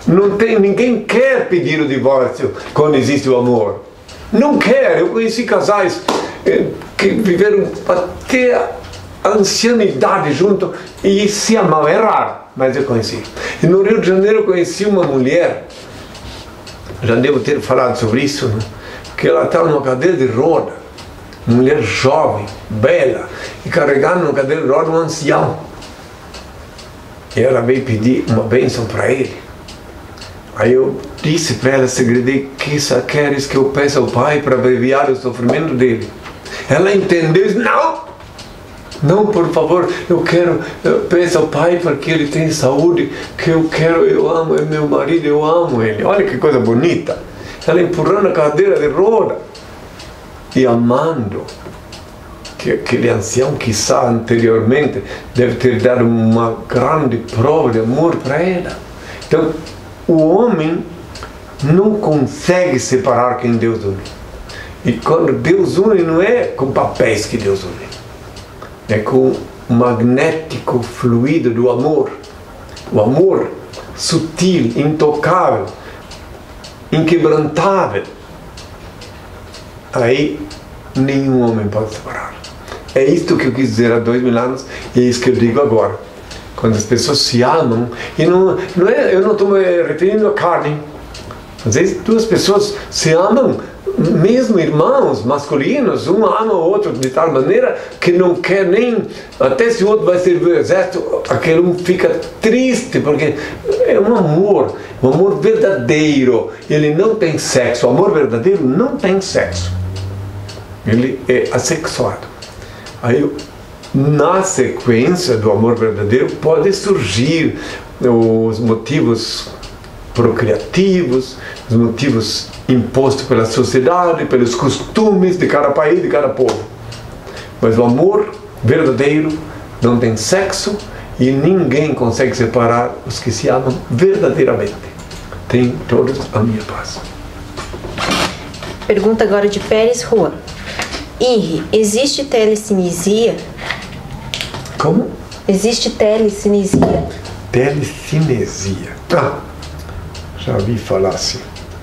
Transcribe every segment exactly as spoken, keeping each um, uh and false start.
Não tem, ninguém quer pedir o divórcio quando existe o amor. Não quer. Eu conheci casais eh, que viveram até a ancianidade junto e se amavam. É raro, mas eu conheci. E no Rio de Janeiro eu conheci uma mulher, já devo ter falado sobre isso, né? Que ela estava numa cadeira de roda, mulher jovem, bela, e carregando numa cadeira de roda um ancião. E ela veio pedir uma bênção para ele. Aí eu disse para ela, segredei, que queres que eu peça ao Pai para abreviar o sofrimento dele? Ela entendeu e disse, não! Não, por favor, eu quero, eu peço ao Pai porque ele tem saúde, que eu quero, eu amo, é meu marido, eu amo ele. Olha que coisa bonita. Ela empurrando a cadeira de roda e amando. Que aquele ancião, quiçá anteriormente, deve ter dado uma grande prova de amor para ela. Então, o homem não consegue separar quem Deus une. E quando Deus une, não é com papéis que Deus une. É com o magnético fluido do amor. O amor sutil, intocável, inquebrantável. Aí nenhum homem pode separar. É isto que eu quis dizer há dois mil anos e é isso que eu digo agora. Quando as pessoas se amam, e não, não é, eu não estou me referindo à carne. Às vezes duas pessoas se amam, mesmo irmãos masculinos, um ama o outro de tal maneira que não quer nem, até se o outro vai servir o exército, aquele um fica triste, porque é um amor, um amor verdadeiro, ele não tem sexo, o amor verdadeiro não tem sexo, ele é assexuado. Aí, na sequência do amor verdadeiro, pode surgir os motivos procriativos, os motivos impostos pela sociedade, pelos costumes de cada país, de cada povo. Mas o amor verdadeiro não tem sexo e ninguém consegue separar os que se amam verdadeiramente. Tem todos a minha paz. Pergunta agora de Pérez Juan. Henri, existe telecinesia? Como? Existe telecinesia? Telecinesia. Ah, já vi falar assim.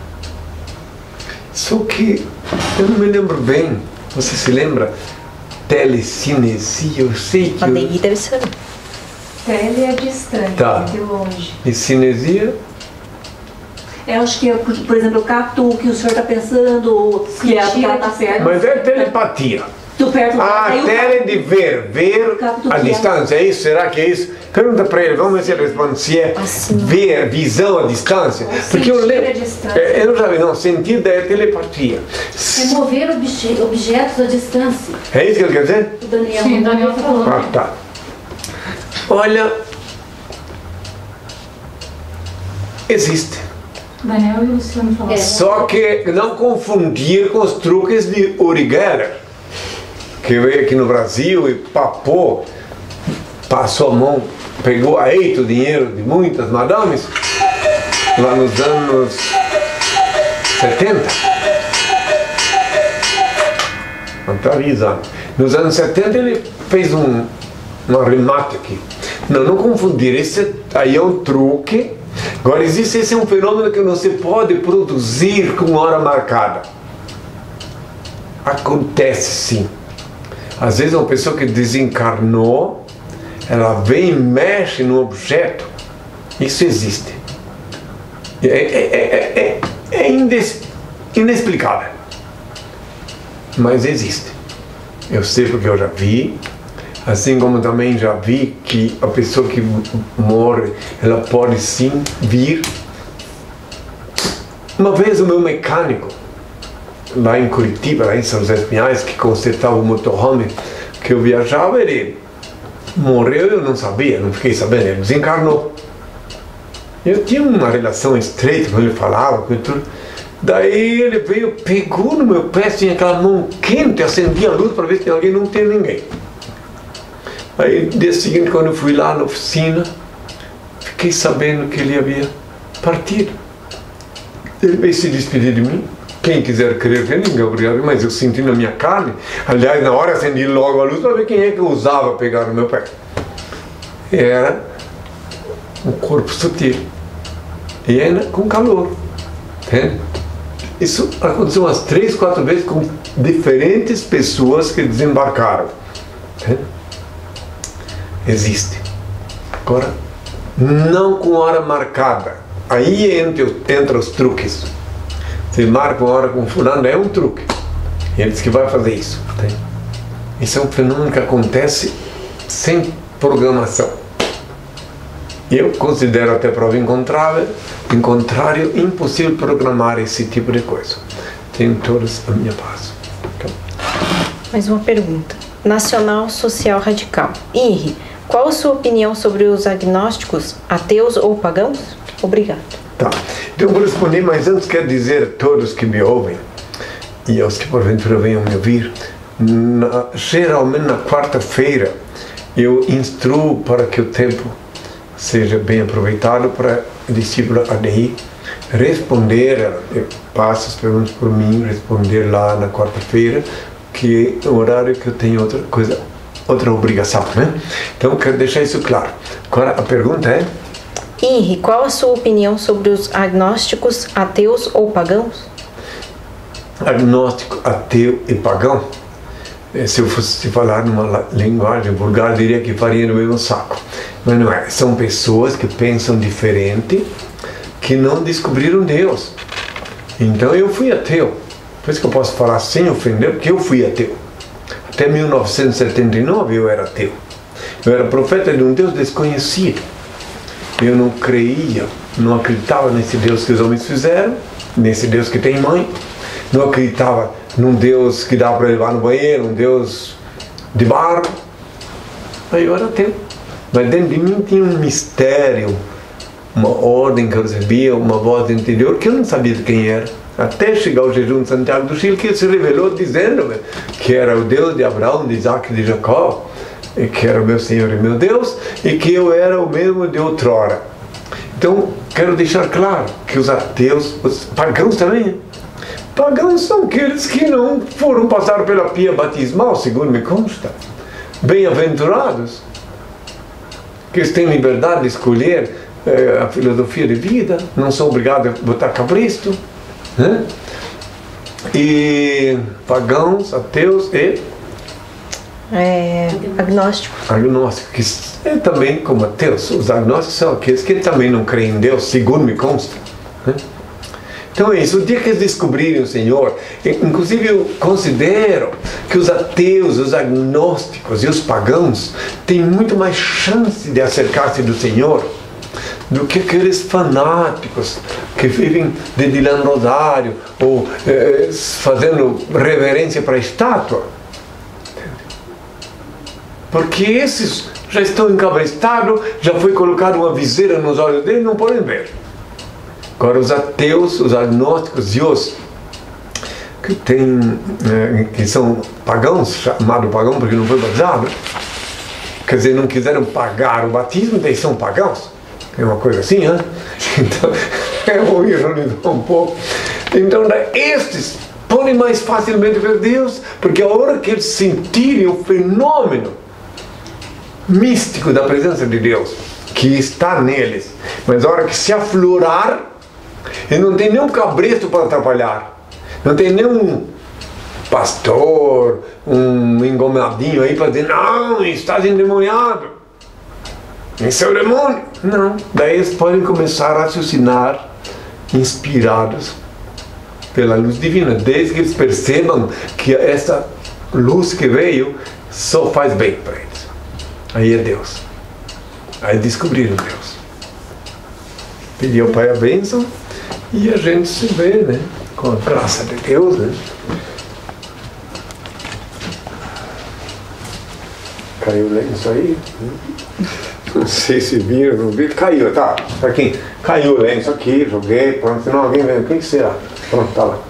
Só que eu não me lembro bem. Você se lembra? Telecinesia, eu sei que... A D I deve ser. Tele é distante, Tá. é de longe. E cinesia? Eu acho que, por exemplo, eu capto o que o senhor está pensando, ou que é, que ela está perto. Mas é telepatia. Do perto Ah, aí eu tele de ver, ver capto a que é. distância, é isso? Será que é isso? Pergunta para ele, vamos ver se ele responde se é Assim. ver, visão a distância. Porque eu sentir lembro. a distância. É, eu já vi, não, sentido é telepatia. Remover obje objetos à distância. É isso que ele quer dizer? O Daniel, Sim, o Daniel falou. Ah, tá. Olha, existe. Daniel e o Luciano falaram. É. Só que não confundir com os truques de Uri Geller, que veio aqui no Brasil e papou, passou a mão, pegou a eito o dinheiro de muitas madames, lá nos anos setenta. Não está avisando. Nos anos setenta ele fez um, um arremate aqui. Não, não confundir, esse aí é um truque. Agora existe, esse é um fenômeno que não se pode produzir com hora marcada. Acontece sim. Às vezes uma pessoa que desencarnou, ela vem e mexe no objeto. Isso existe. É, é, é, é, é indes, inexplicável. Mas existe. Eu sei porque eu já vi. Assim como também já vi que a pessoa que morre, ela pode sim vir. Uma vez o meu mecânico, lá em Curitiba, lá em São José dos Pinhais, que consertava o motorhome que eu viajava, ele morreu, eu não sabia, não fiquei sabendo, ele desencarnou. Eu tinha uma relação estreita com ele, falava com ele tudo. Daí ele veio, pegou no meu pé, tinha aquela mão quente, acendia a luz para ver se tinha alguém, não tinha ninguém. Aí, no dia seguinte, quando eu fui lá na oficina, fiquei sabendo que ele havia partido. Ele veio se despedir de mim. Quem quiser crer, que ninguém é obrigado, mas eu senti na minha carne. Aliás, na hora acendi logo a luz para ver quem é que ousava pegar no meu pé. Era um corpo sutil. e ainda com calor. Entende? Isso aconteceu umas três, quatro vezes com diferentes pessoas que desembarcaram. Entende? Existe. Agora, não com hora marcada. Aí entra, entra os truques. Você marca uma hora com fulano, é um truque. Ele diz que vai fazer isso. Entende? Isso é um fenômeno que acontece sem programação. Eu considero até prova encontrável, em contrário, impossível programar esse tipo de coisa. Tenho todos a minha paz. Então. Mais uma pergunta. Nacional Social Radical. Henri, qual a sua opinião sobre os agnósticos, ateus ou pagãos? Obrigado. Tá. Então, vou responder, mas antes quero dizer a todos que me ouvem, e aos que porventura venham me ouvir, na, geralmente na quarta-feira eu instruo para que o tempo seja bem aproveitado para o discípulo A D I responder, passa as perguntas por mim, responder lá na quarta-feira, que é o horário que eu tenho outra coisa, outra obrigação, né? Então, quero deixar isso claro. Agora, a pergunta é... Henri, qual a sua opinião sobre os agnósticos, ateus ou pagãos? Agnóstico, ateu e pagão, se eu fosse falar numa linguagem vulgar, diria que faria no mesmo saco. Mas não é. São pessoas que pensam diferente, que não descobriram Deus. Então eu fui ateu. Por isso que eu posso falar sem ofender, porque eu fui ateu. Até mil novecentos e setenta e nove eu era ateu. Eu era profeta de um Deus desconhecido. Eu não creia, não acreditava nesse Deus que os homens fizeram, nesse Deus que tem mãe. Não acreditava num Deus que dá para levar no banheiro, um Deus de barro. Aí eu era ateu. Mas dentro de mim tinha um mistério, uma ordem que eu recebia, uma voz interior que eu não sabia de quem era. Até chegar ao jejum de Santiago do Chile, que ele se revelou dizendo-me que era o Deus de Abraão, de Isaac e de Jacó, e que era o meu Senhor e meu Deus, e que eu era o mesmo de outrora. Então, quero deixar claro que os ateus, os pagãos também, pagãos são aqueles que não foram passar pela pia batismal, segundo me consta. Bem-aventurados, que eles têm liberdade de escolher eh, a filosofia de vida, não são obrigados a botar cabristo, né? E pagãos, ateus e É, agnósticos. agnósticos, que é também como ateus. Os agnósticos são aqueles que também não creem em Deus, segundo me consta, né? Então é isso, o dia que eles descobrirem o Senhor, inclusive eu considero que os ateus, os agnósticos e os pagãos têm muito mais chance de acercar-se do Senhor do que aqueles fanáticos que vivem dedilhando rosário ou eh, fazendo reverência para a estátua. Porque esses já estão encabrestados, já foi colocada uma viseira nos olhos deles, não podem ver. Agora os ateus, os agnósticos e os que, tem, eh, que são pagãos, chamado pagão porque não foi batizado, quer dizer, não quiseram pagar o batismo, eles são pagãos. É uma coisa assim, né? Então, eu vou ironizar um pouco. Então, estes podem mais facilmente ver Deus, porque a hora que eles sentirem o fenômeno místico da presença de Deus, que está neles, mas a hora que se aflorar, e não tem nenhum cabresto para atrapalhar, não tem nenhum pastor, um engomadinho aí para dizer, não, estás endemoniado, esse é o demônio. Não, daí eles podem começar a raciocinar inspirados pela luz divina, desde que eles percebam que essa luz que veio só faz bem para eles. Aí é Deus. Aí descobriram Deus. Pediu ao Pai a bênção e a gente se vê, né? Com a graça de Deus, né? Caiu o lenço aí. Não sei se viram, não viram. Caiu, tá. Tá aqui. Caiu o lenço aqui, joguei. Pronto, senão alguém vem. Quem será? Pronto, tá lá.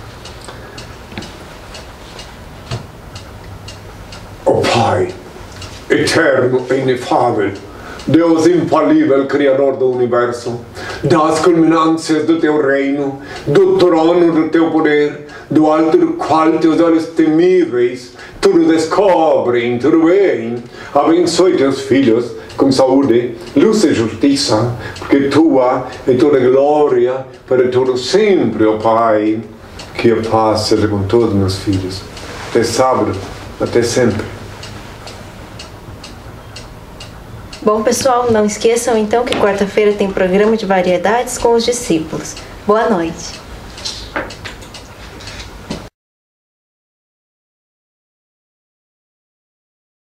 O Pai, eterno e inefável, Deus infalível, Criador do Universo, das culminâncias do Teu reino, do trono do Teu poder, do alto do qual Teus olhos temíveis tudo descobrem, tudo bem. Abençoe Teus filhos com saúde, luz e justiça, porque tua é toda glória para todo sempre, ó Pai. Que a paz seja com todos os meus filhos. Até sábado, até sempre. Bom, pessoal, não esqueçam então que quarta-feira tem programa de variedades com os discípulos. Boa noite.